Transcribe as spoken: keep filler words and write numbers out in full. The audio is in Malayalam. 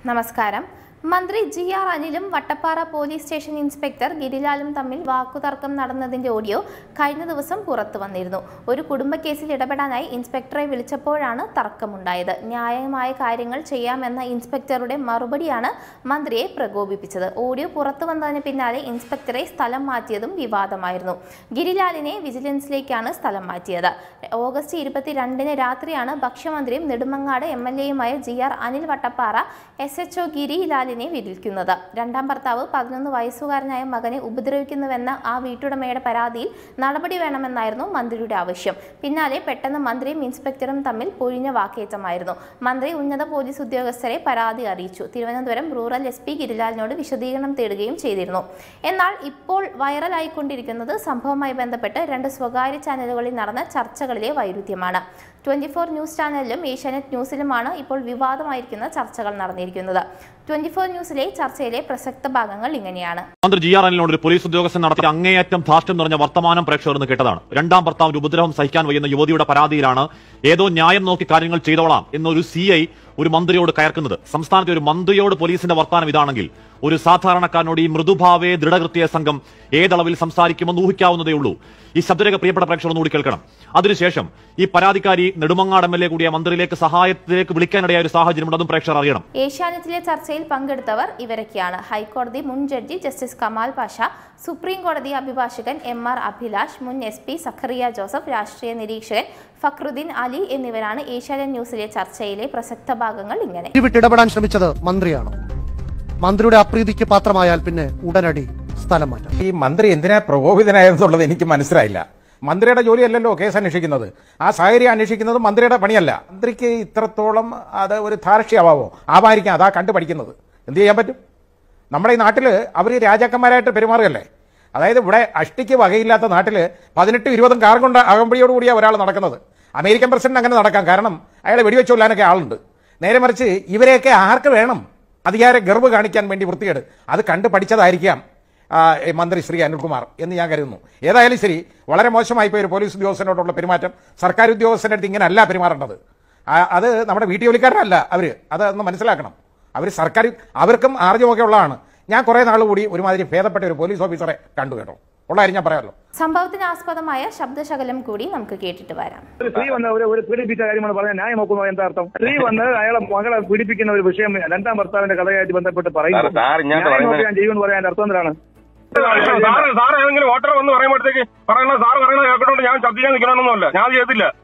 നമസ്കാരം. മന്ത്രി ജി ആർ അനിലും വട്ടപ്പാറ പോലീസ് സ്റ്റേഷൻ ഇൻസ്പെക്ടർ ഗിരിലാലും തമ്മിൽ വാക്കുതർക്കം നടന്നതിന്റെ ഓഡിയോ കഴിഞ്ഞ ദിവസം പുറത്തു വന്നിരുന്നു. ഒരു കുടുംബക്കേസിൽ ഇടപെടാനായി ഇൻസ്പെക്ടറെ വിളിച്ചപ്പോഴാണ് തർക്കമുണ്ടായത്. ന്യായമായ കാര്യങ്ങൾ ചെയ്യാമെന്ന ഇൻസ്പെക്ടറുടെ മറുപടിയാണ് മന്ത്രിയെ പ്രകോപിപ്പിച്ചത്. ഓഡിയോ പുറത്തു വന്നതിന് പിന്നാലെ ഇൻസ്പെക്ടറെ സ്ഥലം മാറ്റിയതും വിവാദമായിരുന്നു. ഗിരിലാലിനെ വിജിലൻസിലേക്കാണ് സ്ഥലം മാറ്റിയത്. ഓഗസ്റ്റ് ഇരുപത്തിരണ്ടിന് രാത്രിയാണ് ഭക്ഷ്യമന്ത്രിയും നെടുമങ്ങാട് എം എൽ എയുമായ G R Anil Vattappara S H O ഗിരിലാലിനെ വിധിക്കുന്നത്. രണ്ടാം ഭർത്താവ് പതിനൊന്ന് വയസ്സുകാരനായ മകനെ ഉപദ്രവിക്കുന്നുവെന്ന ആ വീട്ടുടമയുടെ പരാതിയിൽ നടപടി വേണമെന്നായിരുന്നു മന്ത്രിയുടെ ആവശ്യം. പിന്നാലെ പെട്ടെന്ന് മന്ത്രിയും ഇൻസ്പെക്ടറും തമ്മിൽ പൊഴിഞ്ഞ വാക്കേറ്റമായിരുന്നു. മന്ത്രി ഉന്നത പോലീസ് ഉദ്യോഗസ്ഥരെ പരാതി അറിയിച്ചു. തിരുവനന്തപുരം റൂറൽ എസ് പി ഗിരിലാലിനോട് വിശദീകരണം തേടുകയും ചെയ്തിരുന്നു. എന്നാൽ ഇപ്പോൾ വൈറലായിക്കൊണ്ടിരിക്കുന്നത് സംഭവവുമായി ബന്ധപ്പെട്ട് രണ്ട് സ്വകാര്യ ചാനലുകളിൽ നടന്ന ചർച്ചകളിലെ വൈരുദ്ധ്യമാണ്. ട്വന്റി ഫോർ ന്യൂസ് ചാനലിലും ഏഷ്യാനെറ്റ് ന്യൂസിലുമാണ് ഇപ്പോൾ വിവാദമായിരിക്കുന്ന ചർച്ചകൾ നടന്നിരിക്കുന്നത്. ട്വന്റി ഫോർ ന്യൂസിലെ ചർച്ചയിലെ പ്രസക്ത ഭാഗങ്ങൾ ഇങ്ങനെയാണ്. മന്ത്രി ജി ആർ അനിലിനോട് ഒരു പോലീസ് ഉദ്യോഗസ്ഥൻ നടത്തിയ അങ്ങേയറ്റം ധാർഷ്ട്യം നിറഞ്ഞ വർത്തമാനം പ്രേക്ഷകർ എന്ന് കേട്ടതാണ്. രണ്ടാം ഭർത്താവിന്റെ ഉപദ്രവം സഹിക്കാൻ വയ്യുന്ന യുവതിയുടെ പരാതിയിലാണ് ഏതോ ന്യായം നോക്കി കാര്യങ്ങൾ ചെയ്തോളാം എന്നൊരു സി ഐ ഒരു മന്ത്രിയോട് കയർക്കുന്നത്. സംസ്ഥാനത്തെ ഒരു മന്ത്രിയോട് പോലീസിന്റെ വർത്തമാനം ഇതാണെങ്കിൽ ഒരു സാധാരണക്കാരനോട് ഈ മൃദുഭാവേ ദൃഢകൃത്യ സംഘം ഏതളവിൽ സംസാരിക്കുമെന്ന് ഊഹിക്കാവുന്നതേ ഉള്ളൂ. ഈ ശബ്ദരേഖ പ്രിയപ്പെട്ട പ്രേക്ഷകർ ഒന്നുകൂടി കേൾക്കണം. അതിനുശേഷം ഈ പരാതിക്കാരി നെടുമങ്ങാട് എം എൽ എ കൂടിയ മന്ത്രിയിലേക്ക് സഹായത്തിലേക്ക് വിളിക്കാനിടയായ ഒരു സാഹചര്യമുണ്ട്. അതും പ്രേക്ഷകർ അറിയണം. ഏഷ്യാനെറ്റിലെ ചർച്ചയിൽ പങ്കെടുത്തവർ ഇവരൊക്കെയാണ്: ഹൈക്കോടതി മുൻ ജഡ്ജി ജസ്റ്റിസ് കമാൽ പാഷ, സുപ്രീം കോടതി അഭിഭാഷകൻ എം ആർ അഭിലാഷ്, മുൻ എസ് പി സഖറിയ ജോസഫ്, രാഷ്ട്രീയ നിരീക്ഷകൻ ഫക്രുദ്ദീൻ അലി എന്നിവരാണ് ഏഷ്യാനെറ്റ് ന്യൂസിലെ ചർച്ചയിലെ പ്രസക്ത ഭാഗങ്ങൾ. ഇങ്ങനെ ഇടപെടാൻ ശ്രമിച്ചത് മന്ത്രിയാണ്. മന്ത്രിയുടെ അപ്രീതിക്ക് പാത്രമായാൽ പിന്നെ ഉടനടി സ്ഥലം മാറ്റാം. ഈ മന്ത്രി എന്തിനാ പ്രകോപിതനായെന്നുള്ളത് എനിക്ക് മനസ്സിലായില്ല. മന്ത്രിയുടെ ജോലിയല്ലല്ലോ കേസ് അന്വേഷിക്കുന്നത്. ആ സാഹചര്യം അന്വേഷിക്കുന്നത് മന്ത്രിയുടെ പണിയല്ല. മന്ത്രിക്ക് ഇത്രത്തോളം അത് ഒരു ധാർഷ്ട്യമാവോ? ആവായിരിക്കാം. അതാ കണ്ടു പഠിക്കുന്നത്. എന്ത് ചെയ്യാൻ പറ്റും? നമ്മുടെ ഈ നാട്ടിൽ അവർ രാജാക്കന്മാരായിട്ട് പെരുമാറുകയല്ലേ. അതായത് ഇവിടെ അഷ്ടിക്ക് വകയില്ലാത്ത നാട്ടിൽ പതിനെട്ടും ഇരുപതും കാർ കൊണ്ട് അകമ്പടിയോടുകൂടിയാണ് ഒരാൾ നടക്കുന്നത്. അമേരിക്കൻ പ്രസിഡന്റ് അങ്ങനെ നടക്കാം. കാരണം അയാളെ വെടിവെച്ച് കൊല്ലാനൊക്കെ ആളുണ്ട്. നേരെ മറിച്ച് ഇവരെയൊക്കെ ആർക്ക് വേണം? അധികാര ഗർവ് കാണിക്കാൻ വേണ്ടി വൃത്തികേട്. അത് കണ്ടു പഠിച്ചതായിരിക്കാം മന്ത്രി ശ്രീ അനിൽകുമാർ എന്ന് ഞാൻ കരുതുന്നു. ഏതായാലും ശരി, വളരെ മോശമായിപ്പോയി ഒരു പോലീസ് ഉദ്യോഗസ്ഥനോടുള്ള പെരുമാറ്റം. സർക്കാർ ഉദ്യോഗസ്ഥരുടെ അടുത്ത് ഇങ്ങനെ അല്ല പെരുമാറേണ്ടത്. അത് നമ്മുടെ വീട്ടു ജോലിക്കാരനല്ല അവർ. അതൊന്ന് മനസ്സിലാക്കണം. അവർ സർക്കാർ, അവർക്കും ആർജവമൊക്കെ ഉള്ളതാണ്. ഞാൻ കുറെ നാൾ കൂടി ഒരുമാതിരി ഭേദപ്പെട്ട ഒരു പോലീസ് ഓഫീസറെ കണ്ടു കേട്ടോ. ഉള്ളായിരുന്നു ഞാൻ പറയാമല്ലോ. സംഭവത്തിന് ആസ്പദമായ ശബ്ദശകലം കൂടി നമുക്ക് കേട്ടിട്ട് വരാം. സ്ത്രീ വന്ന് ഒരു പീഡിപ്പിച്ച കാര്യമാണ് പറഞ്ഞാൽ ന്യായം നോക്കുന്നത് എന്താ അർത്ഥം? സ്ത്രീ വന്ന് അയാളെ മകളെ പീഡിപ്പിക്കുന്ന ഒരു വിഷയം രണ്ടാം ഭർത്താവിന്റെ കഥയായിട്ട് ബന്ധപ്പെട്ട് പറയുന്നത് ഞാൻ ചെയ്യുമെന്ന് പറയാൻ അർത്ഥം എന്താണ്? സാറ് ഏതെങ്കിലും വോട്ടർ വന്ന് പറയുമ്പോഴത്തേക്ക് പറയണ സാറ് പറയണ കേൾക്കണോണ്ട് ഞാൻ ചർച്ച ചെയ്യാൻ നിൽക്കണമെന്നല്ല. ഞാൻ ചെയ്തില്ല.